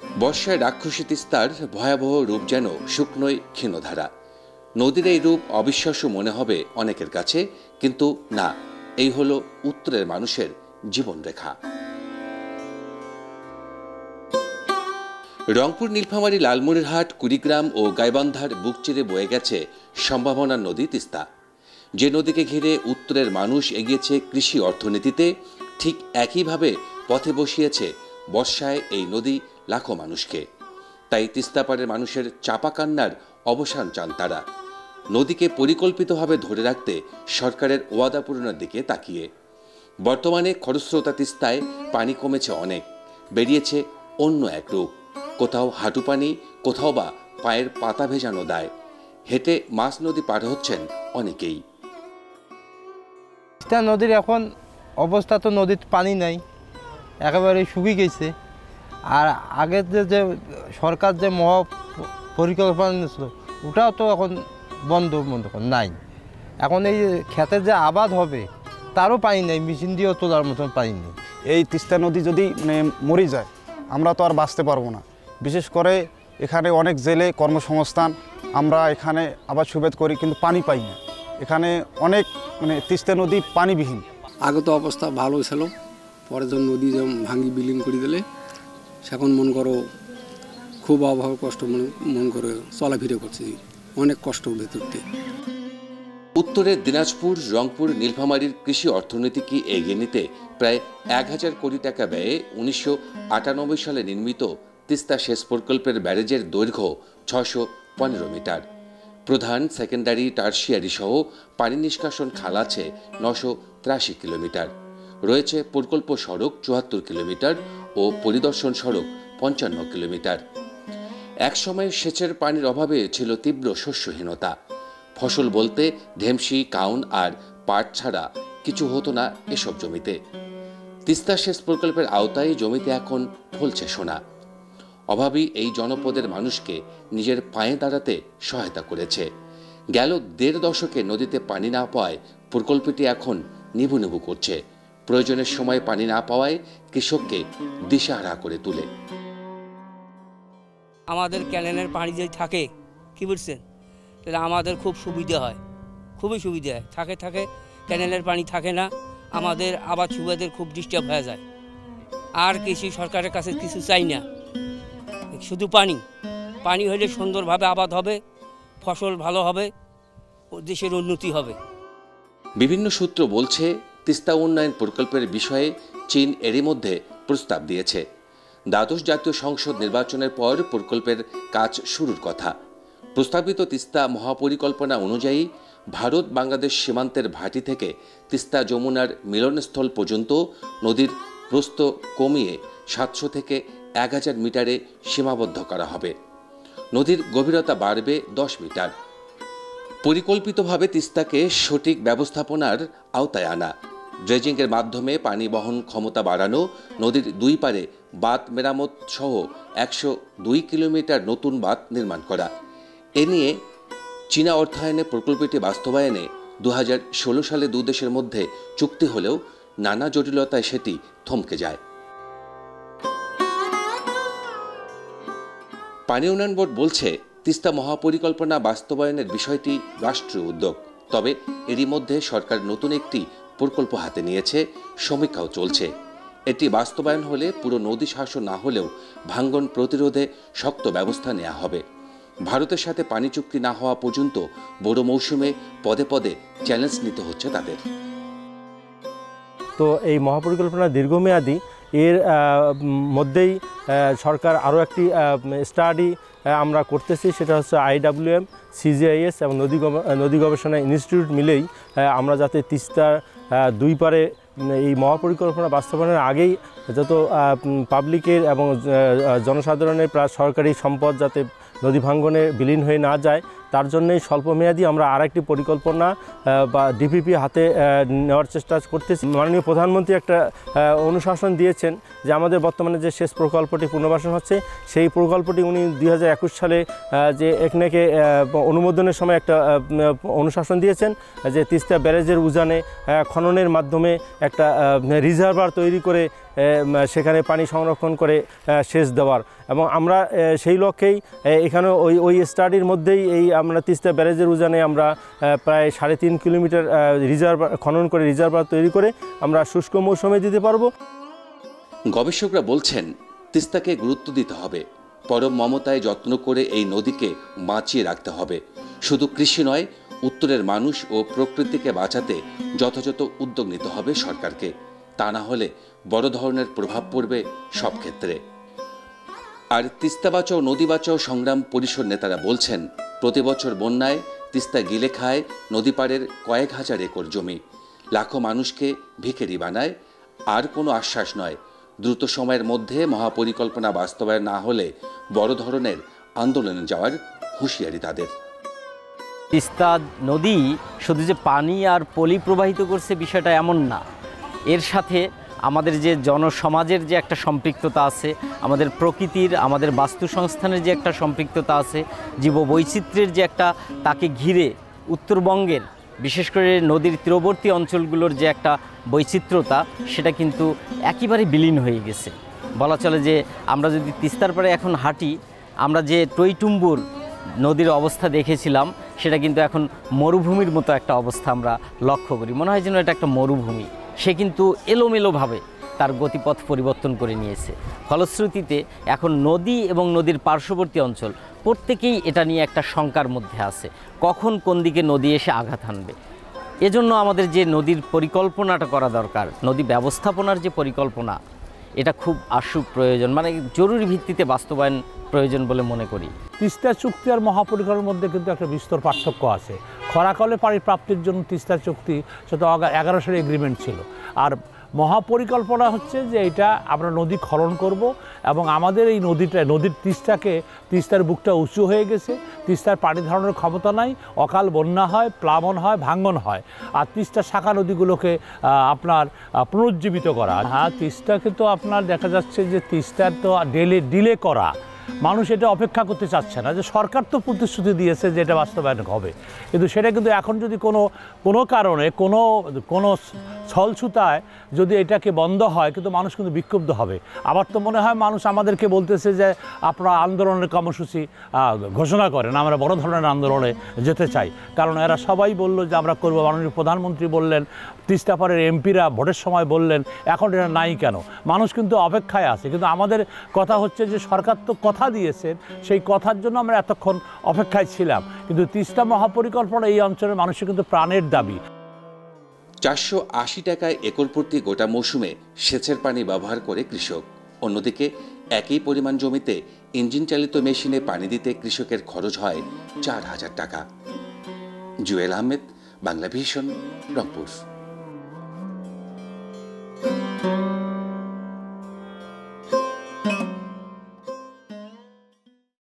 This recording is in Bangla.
বর্ষায় রাক্ষসী তিস্তার ভয়াবহ রূপ যেন শুকনোই ক্ষীণধারা। নদীর এই রূপ অবিশ্বাস্য মনে হবে অনেকের কাছে, কিন্তু না, এই হলো উত্তরের মানুষের জীবনরেখা। রংপুর, নীলফামারী, লালমনিরহাট, কুড়িগ্রাম ও গাইবান্ধার বুক চিরে বয়ে গেছে সম্ভাবনার নদী তিস্তা। যে নদীকে ঘিরে উত্তরের মানুষ এগিয়েছে কৃষি অর্থনীতিতে, ঠিক একইভাবে পথে বসিয়েছে বর্ষায় এই নদী লাখো মানুষকে। তাই তিস্তা পাড়ের মানুষের চাপা কান্নার অবসান চান তারা, নদীকে পরিকল্পিতভাবে ধরে রাখতে সরকারের ওয়াদা পূরণের দিকে তাকিয়ে। বর্তমানে খরস্রোতা তিস্তায় পানি কমেছে অনেক, বেরিয়েছে অন্য এক রূপ। কোথাও হাঁটু পানি, কোথাও বা পায়ের পাতা ভেজানো দায়। হেঁটে মাছ নদী পার হচ্ছেন অনেকেই। তিস্তা নদীর এখন অবস্থা তো, নদীর পানি নাই, একেবারে শুকিয়ে গেছে। আর আগের যে সরকার যে মহা পরিকল্পনা নিয়েছিল, ওটাও তো এখন বন্ধ নাই। এখন এই ক্ষেতের যে আবাদ হবে তারও পানি নেই, মেশিন দিয়েও তোলার মতন পানি নেই। এই তিস্তা নদী যদি মরে যায়, আমরা তো আর বাঁচতে পারবো না। বিশেষ করে এখানে অনেক জেলে কর্মসংস্থান, আমরা এখানে আবাদ সুবেদ করি, কিন্তু পানি পাই না। এখানে অনেক তিস্তা নদী পানিবিহীন। আগে তো অবস্থা ভালো ছিল, পরে যখন নদী যেমন ভাঙি বিলীন করে দিলে, সেখন মন করো খুব অভাব কষ্ট মন করে চলাফিরে করছি, অনেক কষ্ট ভেতরতে। উত্তরের দিনাজপুর, রংপুর, নীলফামারীর কৃষি অর্থনীতিকে এগিয়ে নিতে প্রায় 1000 কোটি টাকা ব্যয়ে 1998 সালে নির্মিত তিস্তা সেচ প্রকল্পের ব্যারেজের দৈর্ঘ্য 615 মিটার। প্রধান, সেকেন্ডারি, টার্সিয়ারি সহ পানি নিষ্কাশন খাল আছে 983 কিলোমিটার। রয়েছে প্রকল্প সড়ক 74 কিলোমিটার ও পরিদর্শন সড়ক 55 কিলোমিটার। একসময় সেচের পানির অভাবে ছিল তীব্র শস্যহীনতা। ফসল বলতে ঢেমসি, কাউন আর পাট ছাড়া কিছু হতো না এসব জমিতে। তিস্তা সেচ প্রকল্পের আওতায় জমিতে এখন ফলছে সোনা। অভাবী এই জনপদের মানুষকে নিজের পায়ে দাঁড়াতে সহায়তা করেছে। গেল 1.5 দশকে নদীতে পানি না পাওয়ায় প্রকল্পটি এখন নিভু নিভু করছে। প্রয়োজনের সময় পানি না পাওয়ায় কৃষককে দিশাহারা করে তোলে। আমাদের ক্যানেলের পানি যদি থাকে, কি বলছেন, তাহলে আমাদের খুব সুবিধা হয়, খুবই সুবিধা হয়। থাকে ক্যানেলের পানি থাকে না, আমাদের আবাদ সুবাদের খুব ডিস্টার্ব হয়ে যায়। আর কৃষি সরকারের কাছে কিছু চাই না, শুধু পানি হলে সুন্দরভাবে আবাদ হবে, ফসল ভালো হবে, দেশের উন্নতি হবে। বিভিন্ন সূত্র বলছে, তিস্তা উন্নয়ন প্রকল্পের বিষয়ে চীন এরই মধ্যে প্রস্তাব দিয়েছে। দ্বাদশ জাতীয় সংসদ নির্বাচনের পর প্রকল্পের কাজ শুরুর কথা। প্রস্তাবিত তিস্তা মহাপরিকল্পনা অনুযায়ী ভারত বাংলাদেশ সীমান্তের ভাটি থেকে তিস্তা যমুনার মিলনস্থল পর্যন্ত নদীর প্রস্থ কমিয়ে 700 থেকে 1000 মিটারে সীমাবদ্ধ করা হবে। নদীর গভীরতা বাড়বে 10 মিটার। পরিকল্পিতভাবে তিস্তাকে সঠিক ব্যবস্থাপনার আওতায় আনা, ড্রেজিংয়ের মাধ্যমে পানি বহন ক্ষমতা বাড়ানো, নদীর দুই পারে বাঁধ মেরামত সহ 102 কিলোমিটার নতুন বাঁধ নির্মাণ করা। এ নিয়ে চীনা অর্থায়নে প্রকল্পটি বাস্তবায়নে 2016 সালে দুই দেশের মধ্যে চুক্তি হলেও নানা জটিলতায় সেটি থমকে যায়। পানি উন্নয়ন বোর্ড বলছে, তিস্তা মহাপরিকল্পনা বাস্তবায়নের বিষয়টি রাষ্ট্রীয় উদ্যোগ। তবে এরই মধ্যে সরকার নতুন একটি প্রকল্প হাতে নিয়েছে, সমীক্ষাও চলছে। এটি বাস্তবায়ন হলে পুরো নদী শাসন না হলেও ভাঙ্গন প্রতিরোধে শক্ত ব্যবস্থা নেওয়া হবে। ভারতের সাথে পানি চুক্তি না হওয়া পর্যন্ত বড় মৌসুমে পদে পদে চ্যালেঞ্জ নিতে হচ্ছে তাদের। তো এই মহাপরিকল্পনা দীর্ঘমেয়াদী, এর মধ্যেই সরকার আরও একটি স্টাডি আমরা করতেছি, সেটা হচ্ছে IWM, CGIS এবং নদী গবেষণা ইনস্টিটিউট মিলেই আমরা যাতে তিস্তার দুই পারে এই মহাপরিকল্পনা বাস্তবায়নের আগেই যত পাবলিকের এবং জনসাধারণের প্রায় সরকারি সম্পদ যাতে নদী ভাঙ্গনে বিলীন হয়ে না যায়, তার জন্যই স্বল্পমেয়াদী আমরা আরেকটি পরিকল্পনা বা ডিপিপি হাতে নেওয়ার চেষ্টা করতেছি। মাননীয় প্রধানমন্ত্রী একটা অনুশাসন দিয়েছেন যে আমাদের বর্তমানে যে সেচ প্রকল্পটি পুনর্বাসন হচ্ছে, সেই প্রকল্পটি উনি 2021 সালে যে একনেকে অনুমোদনের সময় একটা অনুশাসন দিয়েছেন যে তিস্তা ব্যারেজের উজানে খননের মাধ্যমে একটা রিজার্ভার তৈরি করে সেখানে পানি সংরক্ষণ করে সেচ দেওয়ার, এবং আমরা সেই লক্ষ্যেই এখানে ওই স্টাডির মধ্যেই আমরা তিস্তা ব্যারেজের উজানে আমরা প্রায় 3.5 কিলোমিটার রিজার্ভার খনন করে রিজার্ভার তৈরি করে আমরা শুষ্ক মৌসুমে দিতে পারবো। গবেষকরা বলছেন তিস্তাকে গুরুত্ব দিতে হবে, পরম মমতায় যত্ন করে এই নদীকে বাঁচিয়ে রাখতে হবে। শুধু কৃষি নয়, উত্তরের মানুষ ও প্রকৃতিকে বাঁচাতে যথাযথ উদ্যোগ নিতে হবে সরকারকে। তা না হলে বড় ধরনের প্রভাব পড়বে সব ক্ষেত্রে। আর তিস্তা বাঁচাও নদী বাঁচাও সংগ্রাম পরিষদ নেতারা বলছেন প্রতি বছর বন্যায় তিস্তা গিলে খায় নদী পাড়ের কয়েক হাজার একর জমি, লাখো মানুষকে ভিখারি বানায়। আর কোনো আশ্বাস নয়, দ্রুত সময়ের মধ্যে মহাপরিকল্পনা বাস্তবায়ন না হলে বড় ধরনের আন্দোলনে যাওয়ার হুঁশিয়ারি তাদের। তিস্তা নদী শুধু যে পানি আর পলি প্রবাহিত করছে বিষয়টা এমন না, এর সাথে আমাদের যে জনসমাজের যে একটা সম্পৃক্ততা আছে, আমাদের প্রকৃতির, আমাদের বাস্তু সংস্থানের যে একটা সম্পৃক্ততা আছে, জীববৈচিত্র্যের যে একটা, তাকে ঘিরে উত্তরবঙ্গের বিশেষ করে নদীর তীরবর্তী অঞ্চলগুলোর যে একটা বৈচিত্র্যতা, সেটা কিন্তু একেবারে বিলীন হয়ে গেছে। বলা চলে যে আমরা যদি তিস্তার পাড়ে এখন হাঁটি, আমরা যে টইটুম্বুর নদীর অবস্থা দেখেছিলাম সেটা কিন্তু এখন মরুভূমির মতো একটা অবস্থা আমরা লক্ষ্য করি। মনে হয় যেন এটা একটা মরুভূমি। সে কিন্তু এলোমেলোভাবে তার গতিপথ পরিবর্তন করে নিয়েছে। ফলশ্রুতিতে এখন নদী এবং নদীর পার্শ্ববর্তী অঞ্চল প্রত্যেকেই এটা নিয়ে একটা শঙ্কার মধ্যে আছে, কখন কোন দিকে নদী এসে আঘাত হানবে। এজন্য আমাদের যে নদীর পরিকল্পনাটা করা দরকার, নদী ব্যবস্থাপনার যে পরিকল্পনা, এটা খুব আশু প্রয়োজন, মানে জরুরি ভিত্তিতে বাস্তবায়ন প্রয়োজন বলে মনে করি। তিস্তা চুক্তি আর মহাপরিকল্পনার মধ্যে কিন্তু একটা বিস্তর পার্থক্য আছে। খরাকালে পানি প্রাপ্তির জন্য তিস্তা চুক্তি সেটা 11 সালে এগ্রিমেন্ট ছিল, আর মহাপরিকল্পনা হচ্ছে যে এটা আমরা নদী খনন করব এবং আমাদের এই নদীর তিস্তার বুকটা উঁচু হয়ে গেছে, তিস্তার পানি ধারণের ক্ষমতা নাই, অকাল বন্যা হয়, প্লাবন হয়, ভাঙ্গন হয়, আর তিস্তার শাখা নদীগুলোকে আপনার পুনরুজ্জীবিত করা। হ্যাঁ, তিস্তাকে তো আপনার দেখা যাচ্ছে যে তিস্তার তো ডিলে করা, মানুষ এটা অপেক্ষা করতে চাচ্ছে না। যে সরকার তো প্রতিশ্রুতি দিয়েছে যে এটা বাস্তবায়ন হবে, কিন্তু সেটা কিন্তু এখন যদি কোনো কারণে কোনো ছলছুতায় যদি এটাকে বন্ধ হয়, কিন্তু মানুষ কিন্তু বিক্ষুব্ধ হবে। আমার তো মনে হয় মানুষ আমাদেরকে বলতেছে যে আপনারা আন্দোলনের কর্মসূচি ঘোষণা করেন, আমরা বড় ধরনের আন্দোলনে যেতে চাই। কারণ এরা সবাই বলল যে আমরা করব, মাননীয় প্রধানমন্ত্রী বললেন, তিস্তা পাড়ের এমপিরা ভোটের সময় বললেন, এখন এটা নাই কেন? মানুষ কিন্তু অপেক্ষায় আছে। কিন্তু আমাদের কথা হচ্ছে যে সরকার তো কথা দিয়েছেন, সেই কথার জন্য আমরা এতক্ষণ অপেক্ষায় ছিলাম। কিন্তু তিস্তা মহাপরিকল্পনা এই অঞ্চলের মানুষের কিন্তু প্রাণের দাবি। 480 টাকায় একর প্রতি গোটা মৌসুমে সেচের পানি ব্যবহার করে কৃষক। অন্যদিকে একই পরিমাণ জমিতে ইঞ্জিন চালিত মেশিনে পানি দিতে কৃষকের খরচ হয় 4000 টাকা। জুয়েল আহমেদ, বাংলা ভিশন, রংপুর।